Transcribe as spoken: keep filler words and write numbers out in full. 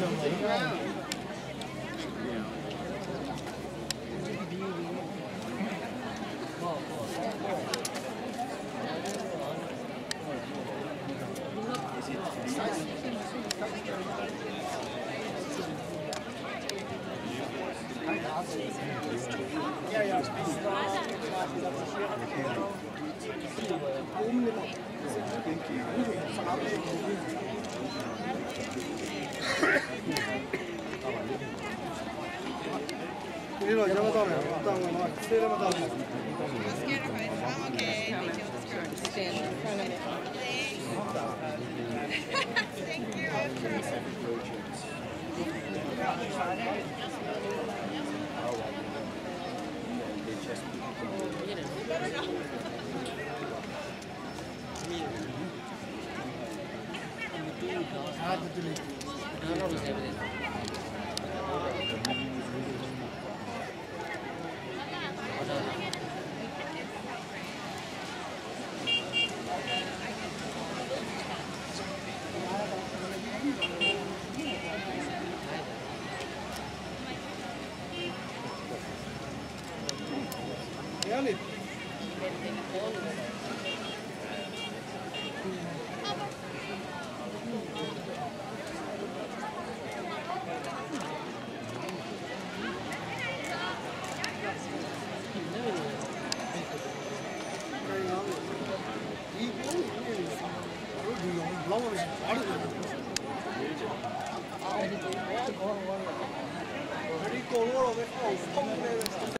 Ja, ja. You know, you're not on it. I'm not scared of it. I'm okay. Stand in front of me. Thank you. Really?